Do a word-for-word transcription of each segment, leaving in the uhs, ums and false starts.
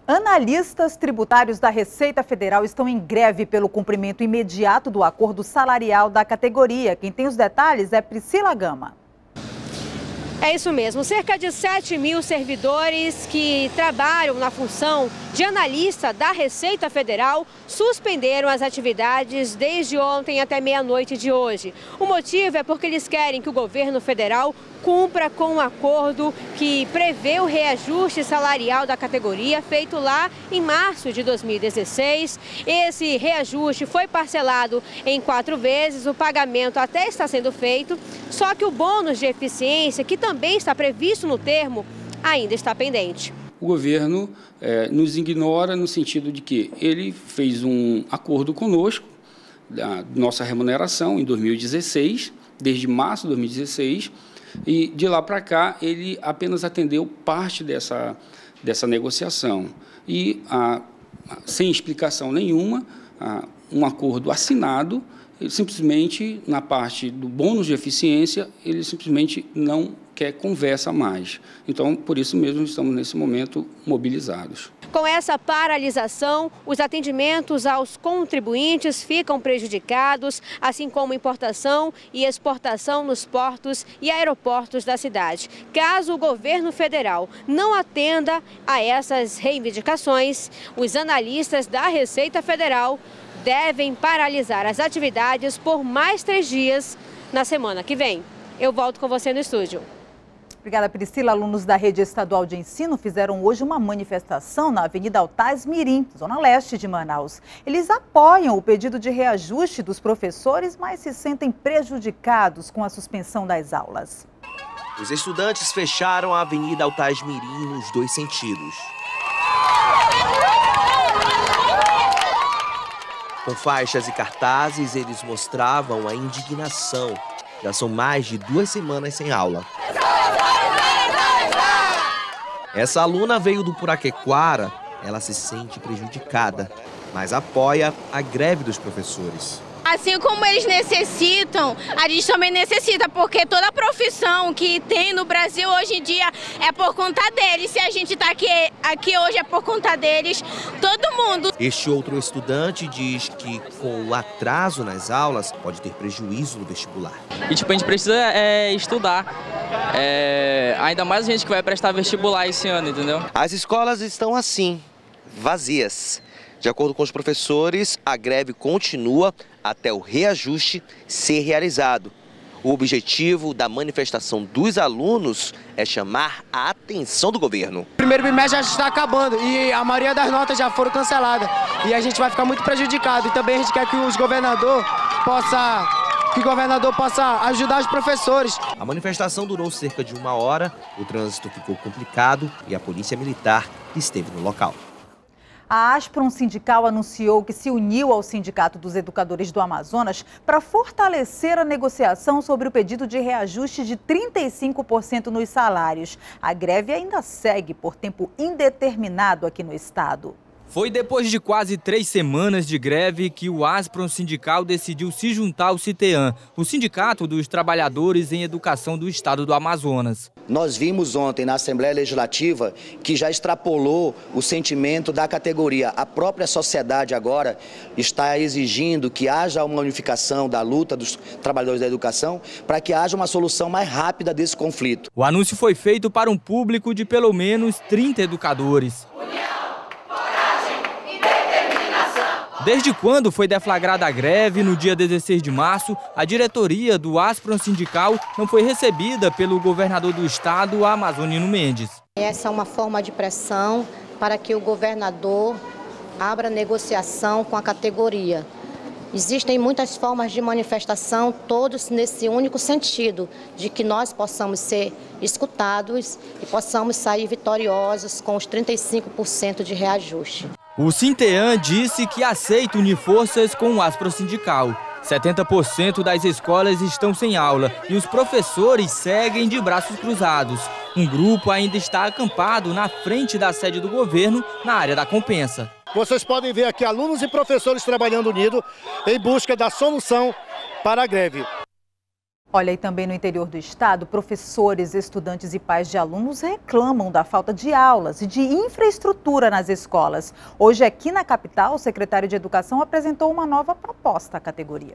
Analistas tributários da Receita Federal estão em greve pelo cumprimento imediato do acordo salarial da categoria. Quem tem os detalhes é Priscila Gama. É isso mesmo, cerca de sete mil servidores que trabalham na função de analista da Receita Federal suspenderam as atividades desde ontem até meia-noite de hoje. O motivo é porque eles querem que o governo federal cumpra com um acordo que prevê o reajuste salarial da categoria feito lá em março de dois mil e dezesseis. Esse reajuste foi parcelado em quatro vezes, o pagamento até está sendo feito, só que o bônus de eficiência, que também está previsto no termo, ainda está pendente. O governo é, nos ignora no sentido de que ele fez um acordo conosco, da nossa remuneração, em dois mil e dezesseis, desde março de dois mil e dezesseis, e de lá para cá ele apenas atendeu parte dessa, dessa negociação. E, a, sem explicação nenhuma, a, um acordo assinado, ele simplesmente, na parte do bônus de eficiência, ele simplesmente não quer conversa mais. Então, por isso mesmo, estamos nesse momento mobilizados. Com essa paralisação, os atendimentos aos contribuintes ficam prejudicados, assim como importação e exportação nos portos e aeroportos da cidade. Caso o governo federal não atenda a essas reivindicações, os analistas da Receita Federal devem paralisar as atividades por mais três dias na semana que vem. Eu volto com você no estúdio. Obrigada, Priscila. Alunos da Rede Estadual de Ensino fizeram hoje uma manifestação na Avenida Altaz Mirim, zona leste de Manaus. Eles apoiam o pedido de reajuste dos professores, mas se sentem prejudicados com a suspensão das aulas. Os estudantes fecharam a Avenida Altaz Mirim nos dois sentidos. Com faixas e cartazes, eles mostravam a indignação. Já são mais de duas semanas sem aula. Essa aluna veio do Puraquequara. Ela se sente prejudicada, mas apoia a greve dos professores. Assim como eles necessitam, a gente também necessita, porque toda profissão que tem no Brasil hoje em dia é por conta deles. Se a gente está aqui, aqui hoje é por conta deles, todo mundo. Este outro estudante diz que com o atraso nas aulas pode ter prejuízo no vestibular. E tipo, a gente precisa é, estudar, é, ainda mais a gente que vai prestar vestibular esse ano, entendeu? As escolas estão assim, vazias. De acordo com os professores, a greve continua até o reajuste ser realizado. O objetivo da manifestação dos alunos é chamar a atenção do governo. O primeiro bimestre já está acabando e a maioria das notas já foram canceladas. E a gente vai ficar muito prejudicado. E também a gente quer que os governador possa, que o governador possa ajudar os professores. A manifestação durou cerca de uma hora, o trânsito ficou complicado e a polícia militar esteve no local. A Aspron Sindical anunciou que se uniu ao Sindicato dos Educadores do Amazonas para fortalecer a negociação sobre o pedido de reajuste de trinta e cinco por cento nos salários. A greve ainda segue por tempo indeterminado aqui no estado. Foi depois de quase três semanas de greve que o Aspron Sindical decidiu se juntar ao CITEAM, o Sindicato dos Trabalhadores em Educação do Estado do Amazonas. Nós vimos ontem na Assembleia Legislativa que já extrapolou o sentimento da categoria. A própria sociedade agora está exigindo que haja uma unificação da luta dos trabalhadores da educação para que haja uma solução mais rápida desse conflito. O anúncio foi feito para um público de pelo menos trinta educadores. Desde quando foi deflagrada a greve, no dia dezesseis de março, a diretoria do Aspron Sindical não foi recebida pelo governador do estado, Amazonino Mendes. Essa é uma forma de pressão para que o governador abra negociação com a categoria. Existem muitas formas de manifestação, todos nesse único sentido, de que nós possamos ser escutados e possamos sair vitoriosos com os trinta e cinco por cento de reajuste. O CITEAM disse que aceita unir forças com o Aspron Sindical. setenta por cento das escolas estão sem aula e os professores seguem de braços cruzados. Um grupo ainda está acampado na frente da sede do governo, na área da Compensa. Vocês podem ver aqui alunos e professores trabalhando unidos em busca da solução para a greve. Olha, e também no interior do estado, professores, estudantes e pais de alunos reclamam da falta de aulas e de infraestrutura nas escolas. Hoje, aqui na capital, o secretário de Educação apresentou uma nova proposta à categoria.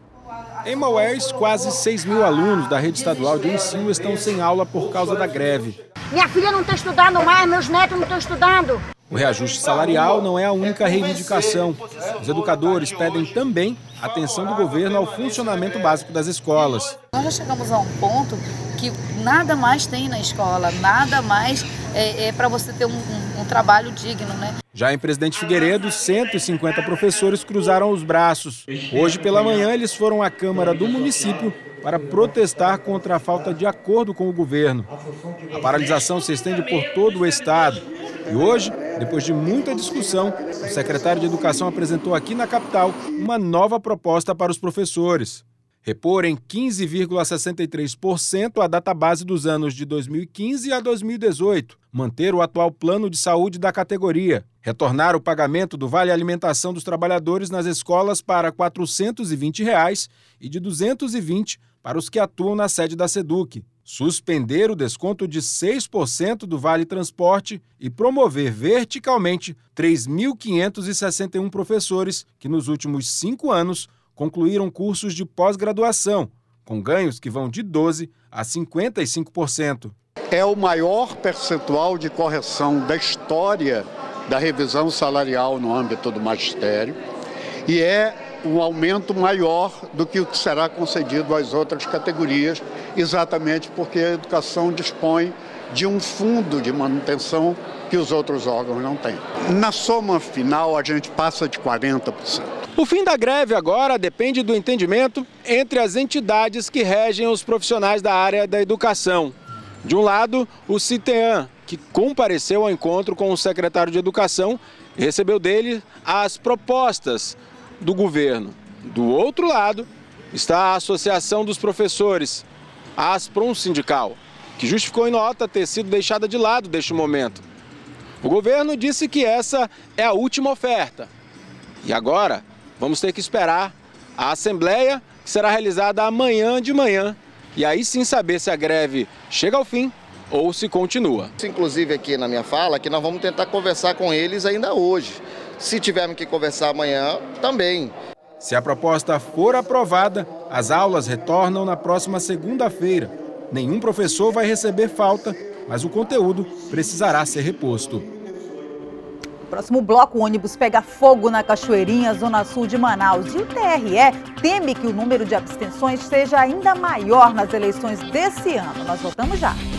Em Maués, quase seis mil alunos da rede estadual de ensino estão sem aula por causa da greve. Minha filha não está estudando mais, meus netos não estão estudando. O reajuste salarial não é a única reivindicação. Os educadores pedem também atenção do governo ao funcionamento básico das escolas. Nós já chegamos a um ponto que nada mais tem na escola, nada mais é, é para você ter um, um, um trabalho digno, né? Já em Presidente Figueiredo, cento e cinquenta professores cruzaram os braços. Hoje pela manhã eles foram à Câmara do município para protestar contra a falta de acordo com o governo. A paralisação se estende por todo o estado. E hoje, depois de muita discussão, o secretário de Educação apresentou aqui na capital uma nova proposta para os professores. Repor em quinze vírgula sessenta e três por cento a database dos anos de dois mil e quinze a dois mil e dezoito, manter o atual plano de saúde da categoria, retornar o pagamento do Vale Alimentação dos trabalhadores nas escolas para quatrocentos e vinte reais e de duzentos e vinte para os que atuam na sede da SEDUC, suspender o desconto de seis por cento do Vale Transporte e promover verticalmente três mil quinhentos e sessenta e um professores que nos últimos cinco anos concluíram cursos de pós-graduação, com ganhos que vão de doze por cento a cinquenta e cinco por cento. É o maior percentual de correção da história da revisão salarial no âmbito do magistério e é um aumento maior do que o que será concedido às outras categorias, exatamente porque a educação dispõe de um fundo de manutenção que os outros órgãos não têm. Na soma final, a gente passa de quarenta por cento. O fim da greve agora depende do entendimento entre as entidades que regem os profissionais da área da educação. De um lado, o CITEAM, que compareceu ao encontro com o secretário de Educação e recebeu dele as propostas do governo. Do outro lado, está a Associação dos Professores, a ASPROM Sindical, que justificou em nota ter sido deixada de lado neste momento. O governo disse que essa é a última oferta. E agora, vamos ter que esperar a assembleia, que será realizada amanhã de manhã, e aí sim saber se a greve chega ao fim ou se continua. Inclusive aqui na minha fala, que nós vamos tentar conversar com eles ainda hoje. Se tivermos que conversar amanhã, também. Se a proposta for aprovada, as aulas retornam na próxima segunda-feira. Nenhum professor vai receber falta, mas o conteúdo precisará ser reposto. No próximo bloco, o ônibus pega fogo na Cachoeirinha, zona sul de Manaus. E o T R E teme que o número de abstenções seja ainda maior nas eleições desse ano. Nós voltamos já.